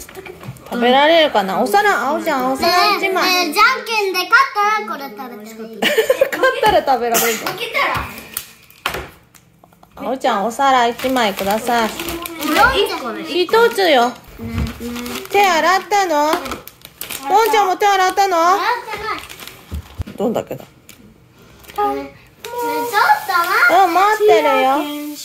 食べられるかな。お皿、あおちゃん、お皿1枚。 じゃんけんで勝ったらこれ食べてもいい。 勝ったら食べられる。 負けたらあおちゃん、お皿1枚ください。 1個ね。 1つよ。手洗ったの？どんちゃんも手洗ったの？ 洗ってない。 どんだけだ。 ちょっと待って。 うん、待ってるよ。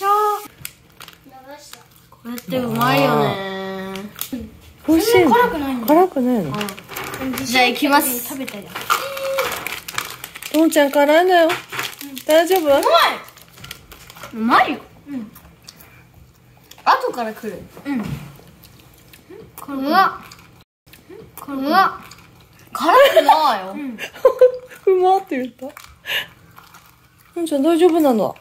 これってうまいよね。 美味しいの？ 辛くないの？ 辛くないの？ じゃあ行きます。 食べたじゃん。 どんちゃん辛いのよ。大丈夫？ うまいよ。後から来る。 これは辛くないよ。 うまって言った。どんちゃん大丈夫なの？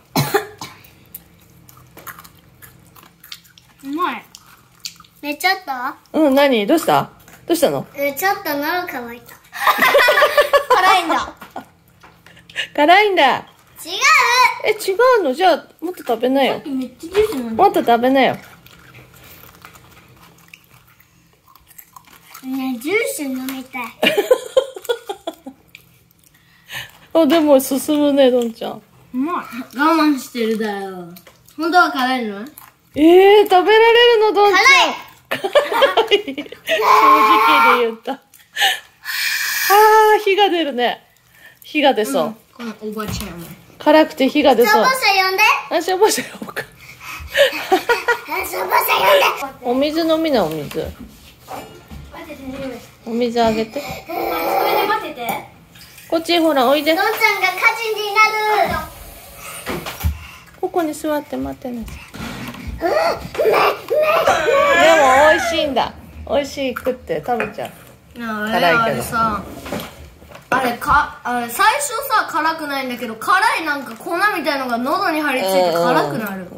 うまい。寝ちゃった？ うん、何？どうした？どうしたの？ ちょっと喉乾いた。 辛いんだ。 辛いんだ。 違う。 違うの？じゃあ、もっと食べなよ。 めっちゃジュース飲んで。 もっと食べなよ。 ね、ジュース飲みたい。 あ、でも進むね、どんちゃん。 うまい。我慢してるだよ。本当は辛いの？ 食べられるの、どんちゃん。辛い。正直で言った。火が出るね。火が出そう。 このおばちゃんも。 辛くて火が出そう。 消防車呼んで。 消防車呼ぼうか。 消防車呼んで。 お水飲みな、お水。お水あげて。 それで待ってて。 こっちほら、おいで。 どんちゃんが火事になる。 ここに座って待ってなさい。 うめでも美味しいんだ。美味しい食って食べちゃう。 あれさ、あれ最初さ辛くないんだけど、辛いなんか粉みたいのが喉に張り付いて辛くなる。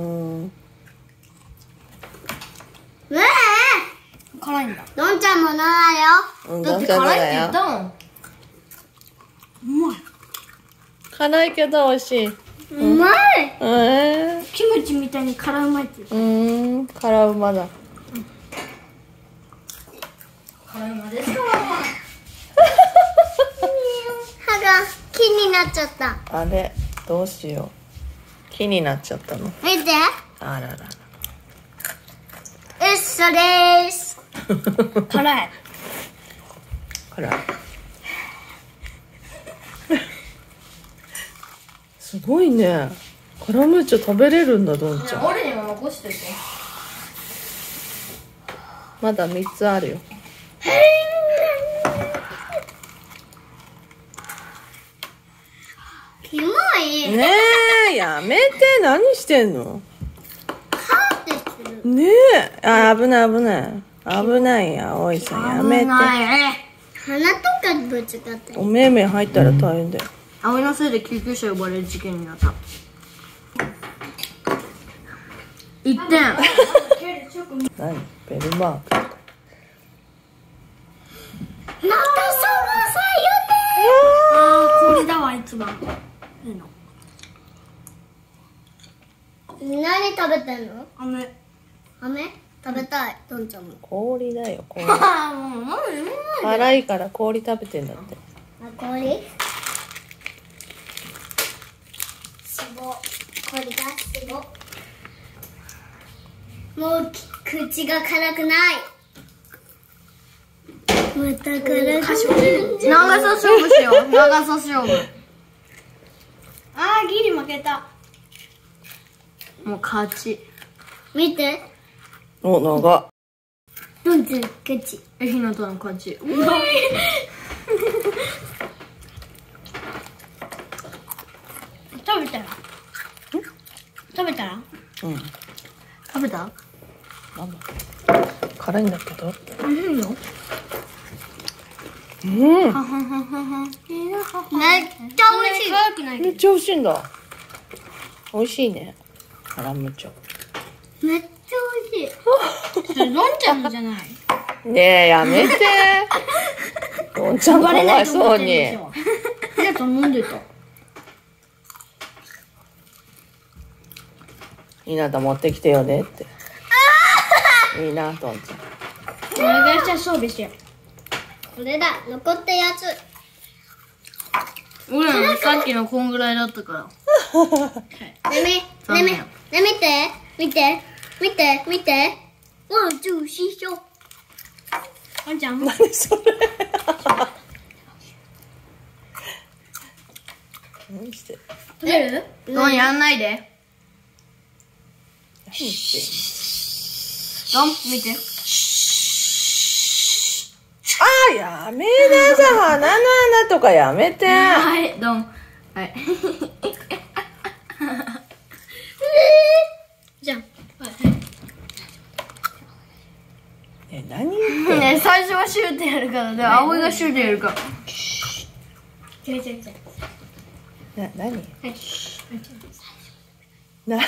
辛いんだ。 どんちゃんもなよ。 だって辛いって言ったもん。うまい。 辛いけど美味しい。 うまい。 キムチみたいに辛うまいって言う。 辛うまだ。 辛うまですか。 歯が木になっちゃった。 あれ、どうしよう。木になっちゃったの。 見て。 あらら。 嘘です。 辛い。 辛い。すごいね。カラムーチョ食べれるんだ、どんちゃん。 俺にも残してて。 まだ3つあるよ。 キモい。 ねえ、やめて。何してんの？ カーってする。 ねえ。危ない危ない。危ないや、おいさんやめて。 鼻とかぶつかってる。 おめめ入ったら大変だよ。 葵のせいで救急車呼ばれる事件になった。1点。 何？ベルマーク。 またそばさよね。 これだわ一番。 何食べてんの？ 飴。 飴？食べたい。どんちゃんも。 氷だよ、氷。 もう辛いから氷食べてんだって。 氷？すご。氷がすご。もう口が辛くない。また辛くない。 長さ勝負しよう。長さ勝負。 ギリ負けた。 もう勝ち。 見て。 お、長っ。 どんちゃん勝ち。 ひなたの勝ち。 食べたら？食べたら？ 食べた？ 辛いんだけど。 いいの？ めっちゃ美味しい。辛くないめっちゃ美味しいんだ。美味しいね。カラムーチョ。 めっちゃ美味しい。それどんちゃんのじゃない。 ねえ、やめて。どんちゃんかわいそうに。 ひなた飲んでた。 ひなた持ってきてよねって。いいな、どんちゃん。 お願いして装備してよ。 これだ、残ったやつ。 俺らのさっきのこんぐらいだったから。 ね見て、見て、見て、見て。ワン、ツー、シーショー。 ワンちゃん。 何それ。何してる。 取れる？ どうやんないで。 何してどん、見て。 あー、やめなさい。鼻の穴とかやめて。 はい、どん。はい。 じゃん。 ね、何言ってんの。 ね、最初はシューってやるから、で、葵がシューってやるから。 違う違う違う。 何。 はい。 な。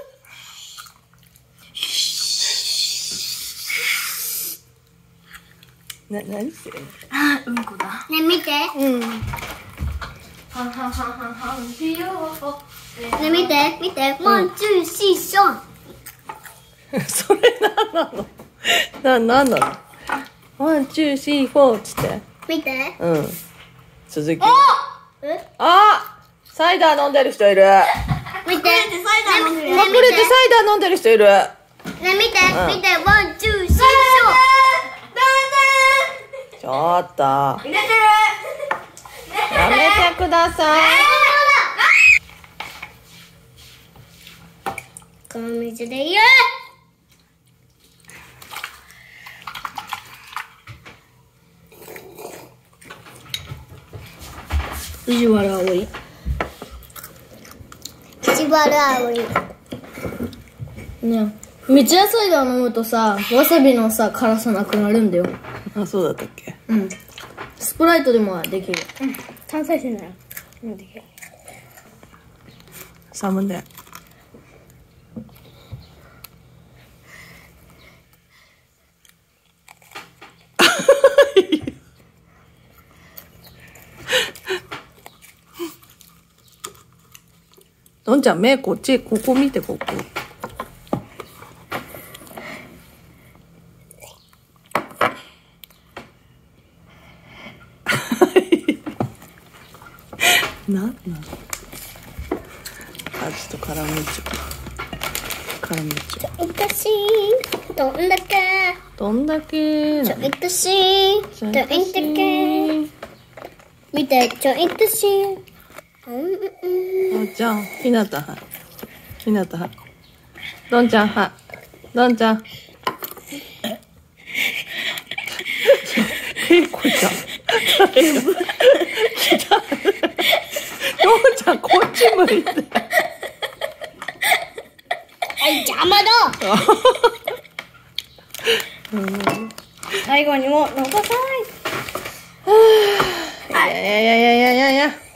何してるの。 あ、うんこだ。ね、見て。 うん。 はははははひよね、見て、見て。ワン、ツー、シーショー。 それ何なの。何なの。ワン、ツー、スリー、フォーっつって。 見て。 うん。続き。 え、 あ、サイダー飲んでる人いる。 見て。サイダー飲んでる。 隠れてサイダー飲んでる人いる。 ね、見て、見て。ワン、ツー、シーショー。 ちょっと。や入れてる。 めてください。 この水で言う。 藤原葵。 口原葵。 ねえ。三ツ矢サイダー飲むとさ、わさびのさ、辛さなくなるんだよ。 あ、そうだったっけ。 うん。スプライトでもできる。 炭酸水なら。できる。 サムネ。どんちゃん目こっち、ここ見て、ここ。なんあ、ちょっとカラムーチョ。カラムーチョ。 いたしー。どんだけ。 どんだけちょいたしー。ちょいたけ。見て、ちょいたしー。 あ、じゃん、ひなたは。ひなたは。どんちゃんは。どんちゃん。えいこちゃん。どんちゃん、こっち向いて。 はい、邪魔だ。 最後にも残さない。 いやいやいやいやいやいや。